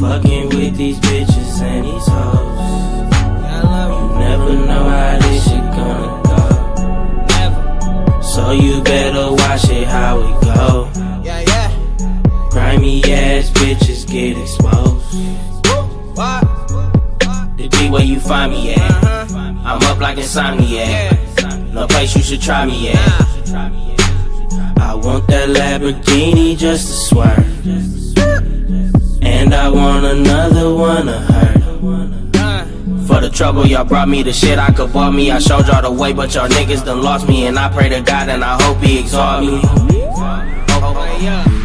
Fucking with these bitches and these hoes. You never know how this shit gonna go. Never. So you better watch it how it go. Grimy ass bitches get exposed. The D where you find me at. I'm up like insomniac. No place you should try me at. I want that Lamborghini just to swerve, and I want another one of her. For the trouble y'all brought me, the shit I could bought me. I showed y'all the way, but y'all niggas done lost me. And I pray to God and I hope he exalt me.